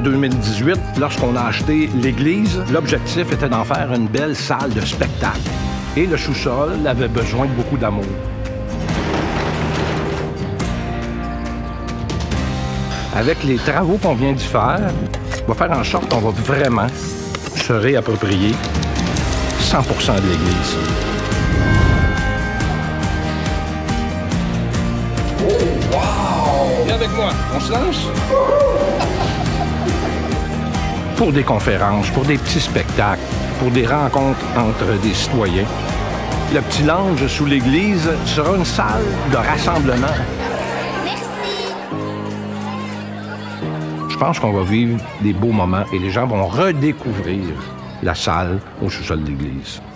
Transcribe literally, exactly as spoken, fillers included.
deux mille dix-huit, lorsqu'on a acheté l'église, l'objectif était d'en faire une belle salle de spectacle. Et le sous-sol avait besoin de beaucoup d'amour. Avec les travaux qu'on vient d'y faire, on va faire en sorte qu'on va vraiment se réapproprier cent pour cent de l'église. Oh, wow! Viens avec moi, on se lance? Pour des conférences, pour des petits spectacles, pour des rencontres entre des citoyens, le petit lounge sous l'église sera une salle de rassemblement. Je pense qu'on va vivre des beaux moments et les gens vont redécouvrir la salle au sous-sol de l'église.